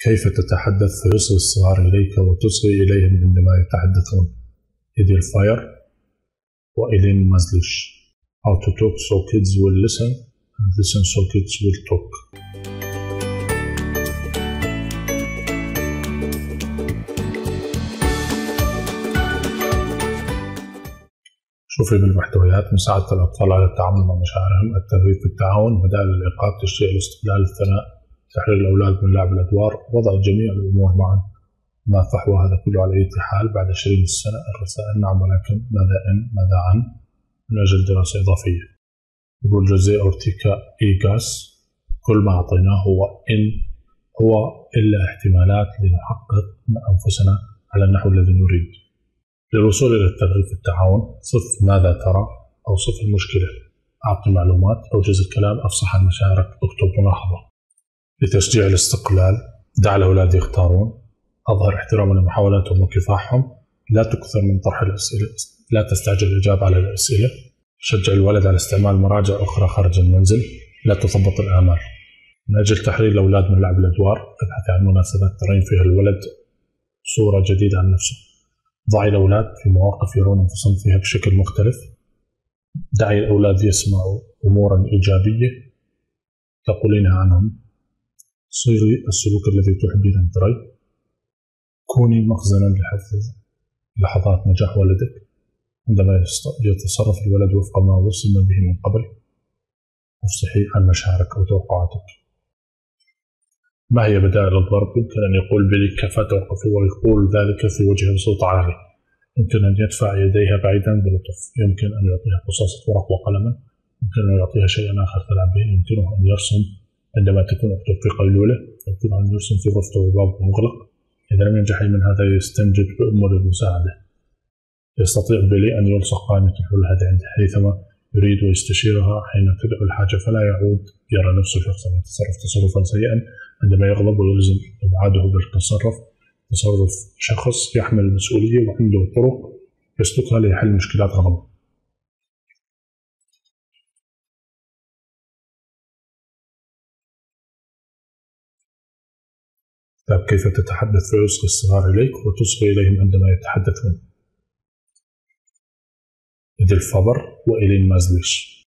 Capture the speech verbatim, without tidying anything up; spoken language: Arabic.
كيف تتحدث فيصغي الصغار إليك وتصغي إليهم عندما يتحدثون؟ إيدي الفاير وإيلين مازليش. How to talk so kids will listen and listen so kids will talk. شوفي بالمحتويات: مساعدة الأطفال على التعامل مع مشاعرهم، الترغيب في التعاون، بدائل الإيقاف، تشجيع الاستقلال، الثناء، تحرير الأولاد من لعب الأدوار، وضع جميع الأمور معا. ما فحوى هذا كله على أي حال بعد عشرين سنة. الرسائل: نعم ولكن، ماذا إن، ماذا عن، من أجل دراسة إضافية. يقول جوزيه أورتيكا إيغاس: كل ما أعطيناه هو إن هو إلا احتمالات لنحقق من أنفسنا على النحو الذي نريد. للوصول إلى الترغيب في التعاون: صف ماذا ترى، أوصف المشكلة، أعطي معلومات، أوجز الكلام، أفصح عن مشاعرك، اكتب ملاحظة. لتشجيع الاستقلال: دع الأولاد يختارون، أظهر احتراما لمحاولاتهم وكفاحهم، لا تكثر من طرح الأسئلة، لا تستعجل الإجابة على الأسئلة، شجع الولد على استعمال مراجع أخرى خارج المنزل، لا تثبط الآمال. من أجل تحرير الأولاد من لعب الأدوار: ابحث عن مناسبات ترين فيها الولد صورة جديدة عن نفسه. ضعي الأولاد في مواقف يرون أنفسهم فيها بشكل مختلف. دعي الأولاد يسمعوا أمورا إيجابية تقولينها عنهم. صيغي السلوك الذي تحبين أن تريه. كوني مخزنا لحفظ لحظات نجاح ولدك عندما يتصرف الولد وفق ما وصم به من قبل. افصحي عن مشاعرك أو توقعاتك. ما هي بدائل الضرب؟ يمكن أن يقول بلي كفى توقفي، ويقول ذلك في وجهها بصوت عالي. يمكن أن يدفع يديها بعيدا بلطف. يمكن أن يعطيها قصاصة ورق وقلما. يمكن أن يعطيها شيئا آخر تلعب به. يمكنه أن يرسم عندما تكون أختك في قيلولة. يمكنه أن يرسم في غرفته وبابه مغلق. إذا لم ينجح من هذا يستنجد بأمور المساعدة. يستطيع بيلي أن يلصق قائمة الحل هذه عند حيثما يريد ويستشيرها حين تدعو الحاجة، فلا يعود يرى نفسه شخصا يتصرف تصرفا سيئا عندما يغضب، ويلزم إبعاده بالتصرف. تصرف شخص يحمل المسؤولية وعنده طرق يسلكها ليحل مشكلات غضبه. طيب، كيف تتحدث فيصغي الصغار إليك وتصغي إليهم عندما يتحدثون؟ إيدي الفابر وإيلين مازليش.